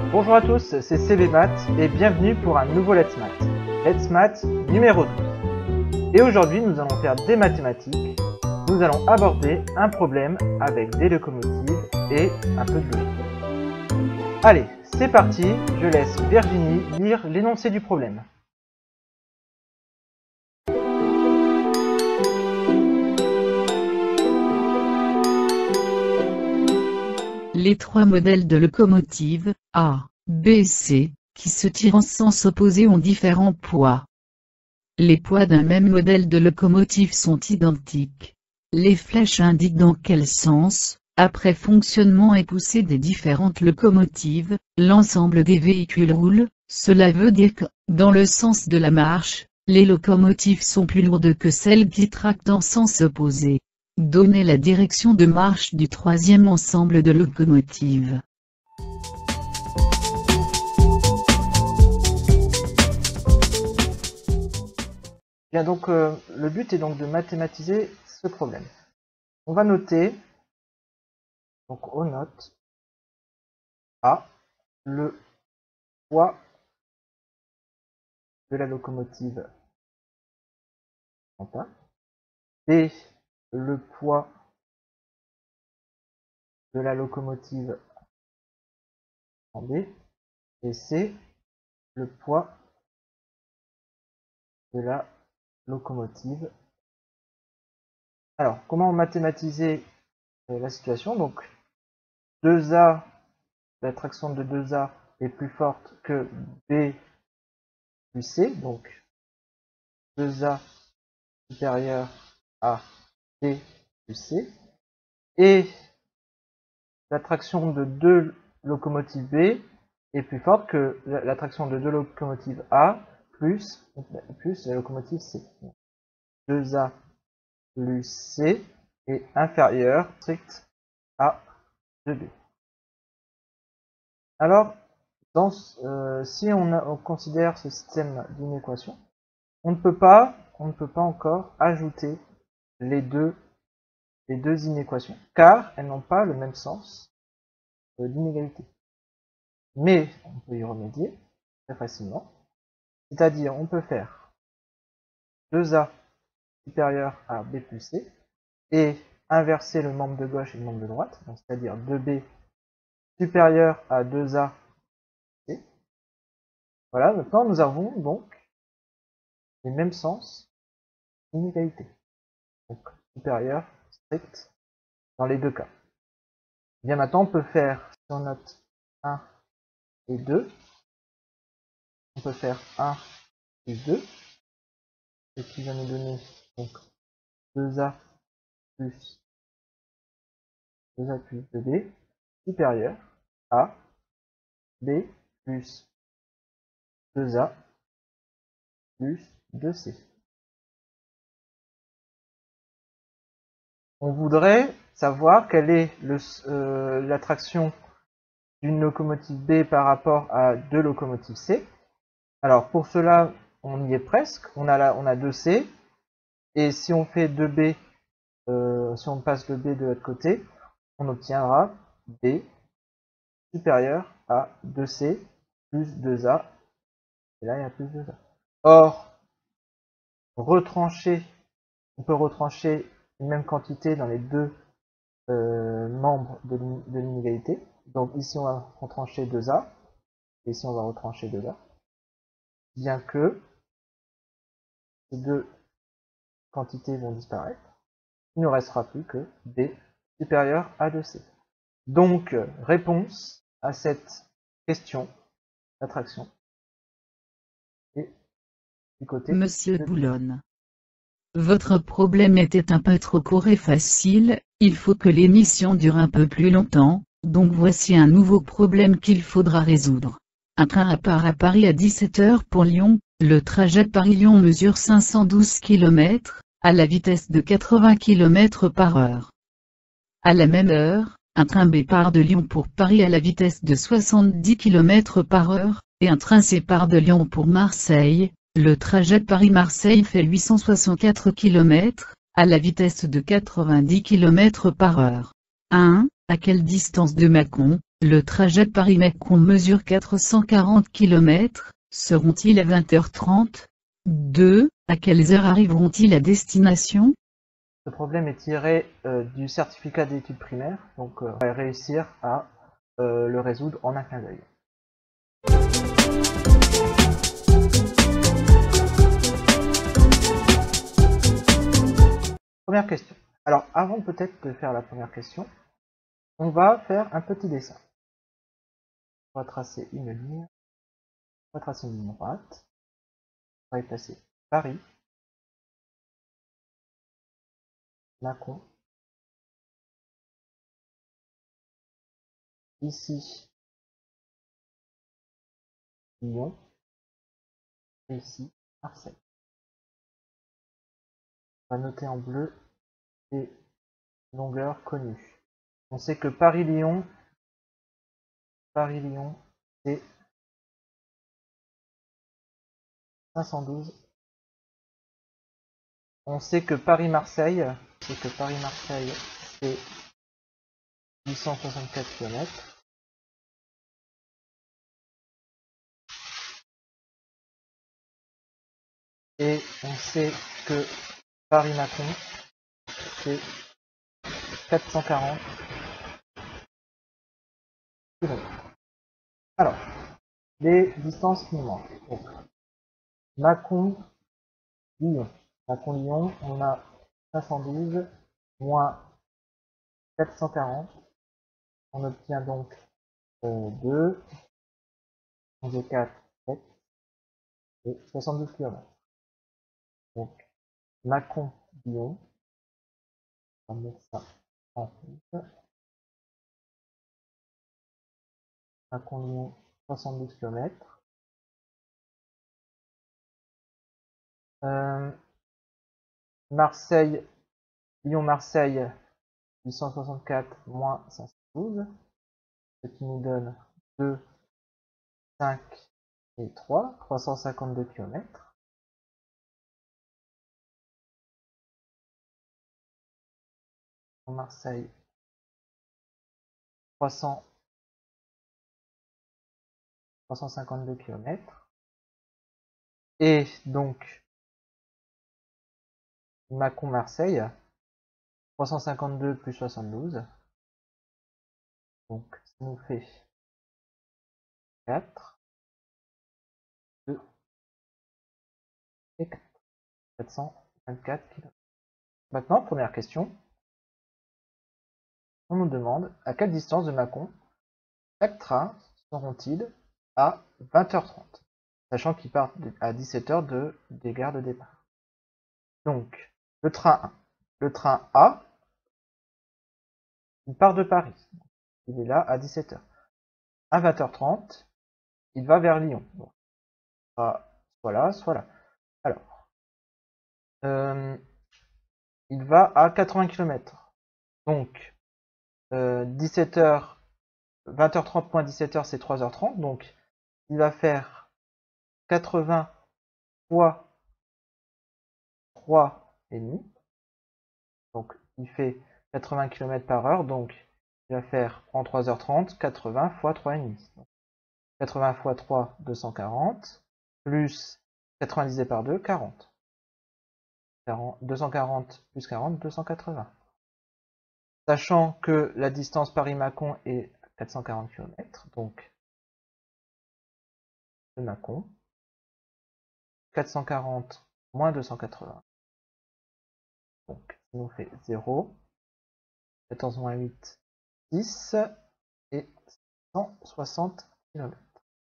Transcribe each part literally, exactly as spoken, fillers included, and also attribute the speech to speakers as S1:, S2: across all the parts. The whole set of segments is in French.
S1: Bonjour à tous, c'est C V Math et bienvenue pour un nouveau Let's Math. Let's Math numéro douze. Et aujourd'hui nous allons faire des mathématiques. Nous allons aborder un problème avec des locomotives et un peu de logique. Allez, c'est parti, je laisse Virginie lire l'énoncé du problème.
S2: Les trois modèles de locomotives, A, B et C, qui se tirent en sens opposé ont différents poids. Les poids d'un même modèle de locomotive sont identiques. Les flèches indiquent dans quel sens, après fonctionnement et poussée des différentes locomotives, l'ensemble des véhicules roule. Cela veut dire que, dans le sens de la marche, les locomotives sont plus lourdes que celles qui tractent en sens opposé. Donnez la direction de marche du troisième ensemble de locomotives.
S1: Bien, donc euh, le but est donc de mathématiser ce problème. On va noter, donc on note A, le poids de la locomotive en A, B, le poids de la locomotive en B, et C, le poids de la locomotive. Alors, comment mathématiser euh, la situation? Donc, deux A, la traction de deux A est plus forte que B plus C, donc deux A supérieur à B plus C, et la traction de deux locomotives B est plus forte que la traction de deux locomotives A plus, plus la locomotive C. deux A plus C est inférieur strict à deux B. Alors, dans, euh, si on, a, on considère ce système d'une équation, on ne peut pas, on ne peut pas encore ajouter les deux, les deux inéquations, car elles n'ont pas le même sens euh, d'inégalité. Mais on peut y remédier très facilement, c'est-à-dire on peut faire deux A supérieur à B plus C et inverser le membre de gauche et le membre de droite, c'est-à-dire deux B supérieur à deux A C. Voilà, maintenant nous avons donc les mêmes sens d'inégalité. Donc supérieur, strict, dans les deux cas. Bien maintenant on peut faire, si on note un et deux, on peut faire un plus deux, ce qui va nous donner donc deux A plus deux A plus deux B supérieur à B plus deux A plus deux C. On voudrait savoir quelle est le, euh, l'attraction d'une locomotive B par rapport à deux locomotives C. Alors pour cela, on y est presque. On a, la, on a deux C. Et si on fait deux B, euh, si on passe le B de l'autre côté, on obtiendra B supérieur à deux C plus deux A. Et là, il y a plus deux A. Or, retrancher, on peut retrancher une même quantité dans les deux euh, membres de l'inégalité. Donc ici, on va retrancher deux A. Et ici, on va retrancher deux A. Bien que ces deux quantités vont disparaître, il ne restera plus que B supérieur à deux C. Donc, réponse à cette question d'attraction est du côté
S2: Monsieur
S1: de
S2: Boulogne. Votre problème était un peu trop court et facile, il faut que l'émission dure un peu plus longtemps, donc voici un nouveau problème qu'il faudra résoudre. Un train part à Paris à dix-sept heures pour Lyon, le trajet Paris-Lyon mesure cinq cent douze kilomètres, à la vitesse de quatre-vingts kilomètres par heure. À la même heure, un train B part de Lyon pour Paris à la vitesse de soixante-dix kilomètres par heure, et un train C part de Lyon pour Marseille. Le trajet Paris-Marseille fait huit cent soixante-quatre kilomètres, à la vitesse de quatre-vingt-dix kilomètres par heure. un. À quelle distance de Mâcon, Le trajet Paris-Mâcon mesure quatre cent quarante kilomètres, seront-ils à vingt heures trente? deux. À quelles heures arriveront-ils à destination?
S1: Ce problème est tiré euh, du certificat d'études primaires, donc euh, on va réussir à euh, le résoudre en un clin d'œil. Première question. Alors, avant peut-être de faire la première question, on va faire un petit dessin. On va tracer une ligne. On va tracer une ligne droite. On va y placer Paris, Mâcon. Ici, Lyon. Et ici, Marseille. On va noter en bleu les longueurs connues. On sait que Paris-Lyon, Paris-Lyon, c'est cinq cent douze. On sait que Paris-Marseille, c'est que Paris-Marseille, c'est huit cent soixante-quatre kilomètres. Et on sait que Paris-Mâcon, c'est quatre cent quarante kilomètres. Alors, les distances qui nous manquent. Donc, Mâcon-Lyon. Mâcon-Lyon, on a cinq cent douze moins quatre cent quarante. On obtient donc euh, deux, onze et quatre, sept et soixante-douze kilomètres. Donc, Mâcon-Lyon, on va mettre ça en plus. Mâcon-Lyon, soixante-douze kilomètres. Euh, Marseille, Lyon-Marseille, huit cent soixante-quatre moins cinq cent douze, ce qui nous donne deux, cinq et trois, trois cent cinquante-deux kilomètres. Marseille, trois cents, trois cent cinquante-deux kilomètres. Et donc, Mâcon-Marseille, trois cent cinquante-deux plus soixante-douze. Donc, ça nous fait quatre, deux et quatre. quatre cent vingt-quatre kilomètres. Maintenant, première question. On nous demande à quelle distance de Mâcon chaque train seront-ils à vingt heures trente, sachant qu'ils partent à dix-sept heures de, des gares de départ. Donc, le train un. Le train A, il part de Paris. Il est là à dix-sept heures. À vingt heures trente, il va vers Lyon. Donc, soit là, soit là. Alors, euh, il va à quatre-vingts kilomètres. Donc, euh, dix-sept heures, vingt heures trente moins dix-sept heures, c'est trois heures trente. Donc, il va faire quatre-vingts fois trois virgule cinq. Donc, il fait quatre-vingts kilomètres par heure. Donc, il va faire en trois heures trente, quatre-vingts fois trois virgule cinq. quatre-vingts fois trois, deux cent quarante. Plus quatre-vingts divisé par deux, quarante. deux cent quarante plus quarante, deux cent quatre-vingts. Sachant que la distance Paris-Mâcon est quatre cent quarante kilomètres, donc de Mâcon, quatre cent quarante moins deux cent quatre-vingts, donc ça nous fait zéro, quatorze moins huit, dix, et cent soixante kilomètres.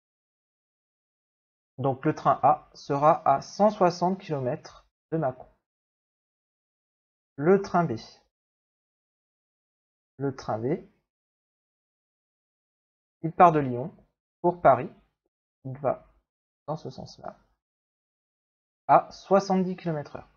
S1: Donc le train A sera à cent soixante kilomètres de Mâcon. Le train B. Le train B, il part de Lyon pour Paris, il va dans ce sens-là, à soixante-dix kilomètres heure.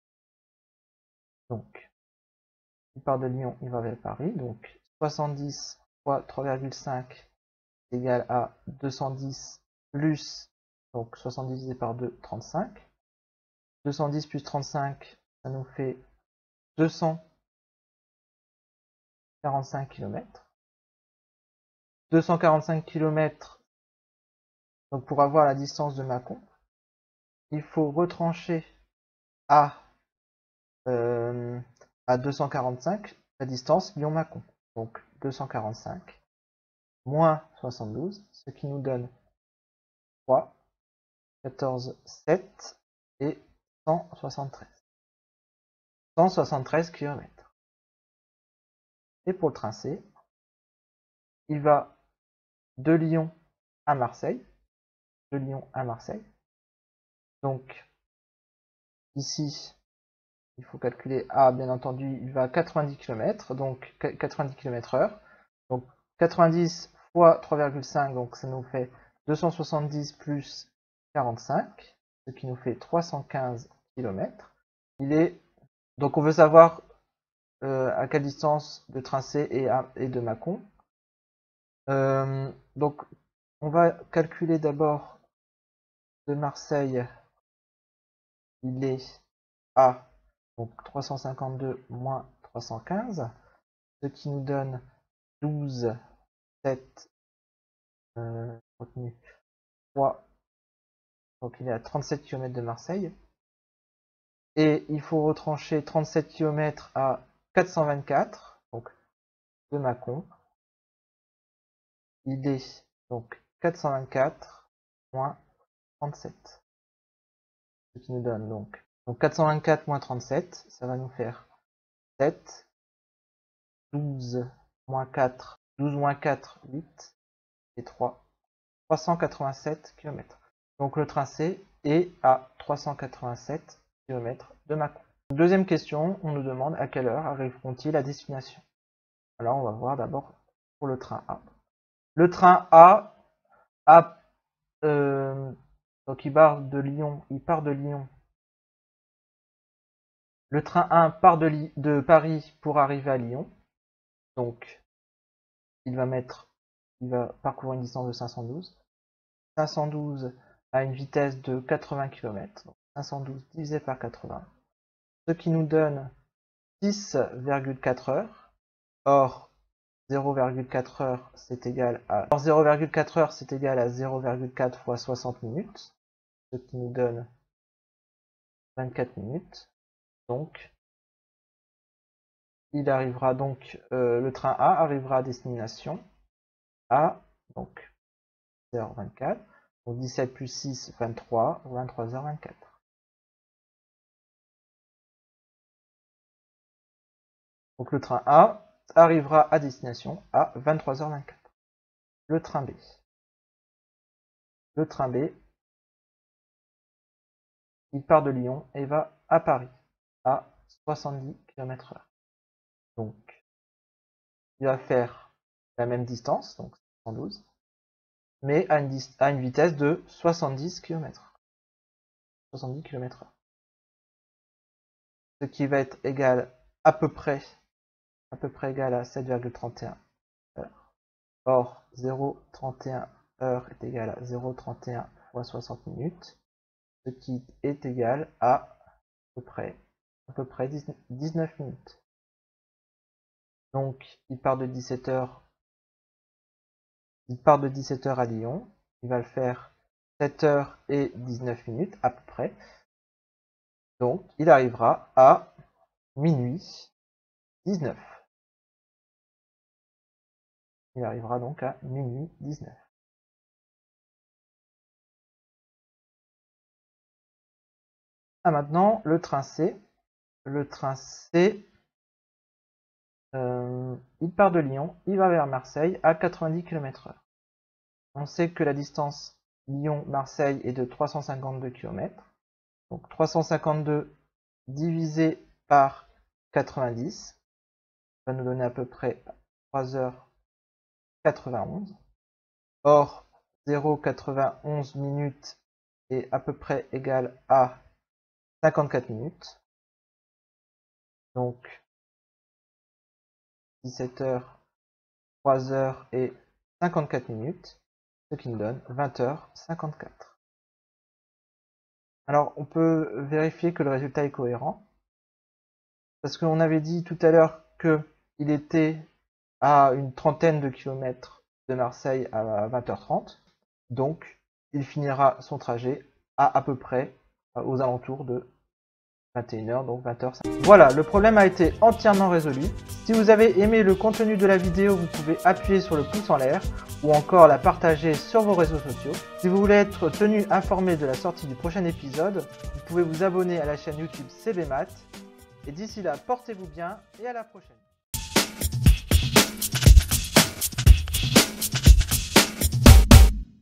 S1: Donc, il part de Lyon, il va vers Paris, donc soixante-dix fois trois virgule cinq est égal à deux cent dix plus, donc soixante-dix divisé par deux, trente-cinq. deux cent dix plus trente-cinq, ça nous fait deux cent quarante-cinq kilomètres. deux cent quarante-cinq kilomètres, donc pour avoir la distance de Mâcon, il faut retrancher à, euh, à deux cent quarante-cinq la distance Lyon-Mâcon. Donc deux cent quarante-cinq moins soixante-douze, ce qui nous donne trois, quatorze, sept et cent soixante-treize. cent soixante-treize kilomètres. Et pour le train C, il va de Lyon à Marseille. De Lyon à Marseille. Donc, ici, il faut calculer A, bien entendu, il va à quatre-vingt-dix kilomètres, donc quatre-vingt-dix kilomètres heure. Donc, quatre-vingt-dix fois trois virgule cinq, donc ça nous fait deux cent soixante-dix plus quarante-cinq, ce qui nous fait trois cent quinze kilomètres. Il est... Donc, on veut savoir euh, à quelle distance de train C et, à, et de Mâcon. Euh, donc, on va calculer d'abord de Marseille, il est à donc trois cent cinquante-deux moins trois cent quinze, ce qui nous donne douze, sept, euh, trois, donc il est à trente-sept kilomètres de Marseille. Et il faut retrancher trente-sept kilomètres à quatre cent vingt-quatre, donc de Mâcon. Il est donc quatre cent vingt-quatre moins trente-sept. Ce qui nous donne donc, donc quatre cent vingt-quatre moins trente-sept, ça va nous faire sept, douze moins quatre, douze moins quatre, huit, et trois, trois cent quatre-vingt-sept kilomètres. Donc le train C est à trois cent quatre-vingt-sept kilomètres de Mâcon. Deuxième question, on nous demande à quelle heure arriveront-ils à destination. Alors on va voir d'abord pour le train A. Le train A, a euh, donc il part de Lyon, il part de Lyon. Le train un part de, de Paris pour arriver à Lyon. Donc il va mettre, il va parcourir une distance de cinq cent douze. cinq cent douze à une vitesse de quatre-vingts kilomètres. Donc cinq cent douze divisé par quatre-vingts. Ce qui nous donne six virgule quatre heures. Or, zéro virgule quatre heures, c'est égal à... Or, zéro virgule quatre heures, c'est égal à zéro virgule quatre fois soixante minutes. Ce qui nous donne vingt-quatre minutes. Donc, il arrivera donc, euh, le train A arrivera à destination à, donc, six heures vingt-quatre. Donc, dix-sept plus six, vingt-trois, vingt-trois heures vingt-quatre. Donc, le train A arrivera à destination à vingt-trois heures vingt-quatre. Le train B. Le train B, il part de Lyon et va à Paris à soixante-dix kilomètres heure. Donc, il va faire la même distance, donc cent douze, mais à une, à une vitesse de soixante-dix kilomètres. soixante-dix kilomètres heure. Ce qui va être égal à peu près, à peu près égal à sept virgule trente et un heures. Or, zéro virgule trente et un heures est égal à zéro virgule trente et un fois soixante minutes, ce qui est égal à à peu près, à peu près dix-neuf minutes. Donc, il part de dix-sept heures, il part de dix-sept heures à Lyon, il va le faire sept heures et dix-neuf minutes à peu près. Donc, il arrivera à minuit dix-neuf. Il arrivera donc à minuit dix-neuf. Ah, maintenant, le train C. Le train C, euh, il part de Lyon, il va vers Marseille à quatre-vingt-dix kilomètres heure. On sait que la distance Lyon-Marseille est de trois cent cinquante-deux kilomètres. Donc trois cent cinquante-deux divisé par quatre-vingt-dix va nous donner à peu près trois heures quatre-vingt-onze. Or, zéro virgule quatre-vingt-onze minutes est à peu près égal à cinquante-quatre minutes. Donc, dix-sept heures, trois heures et cinquante-quatre minutes, ce qui nous donne vingt heures cinquante-quatre. Alors, on peut vérifier que le résultat est cohérent, parce qu'on avait dit tout à l'heure qu'il était à une trentaine de kilomètres de Marseille à vingt heures trente. Donc, il finira son trajet à à peu près euh, aux alentours de vingt et une heures, donc vingt heures cinq. Voilà, le problème a été entièrement résolu. Si vous avez aimé le contenu de la vidéo, vous pouvez appuyer sur le pouce en l'air ou encore la partager sur vos réseaux sociaux. Si vous voulez être tenu informé de la sortie du prochain épisode, vous pouvez vous abonner à la chaîne YouTube C B Math. Et d'ici là, portez-vous bien et à la prochaine.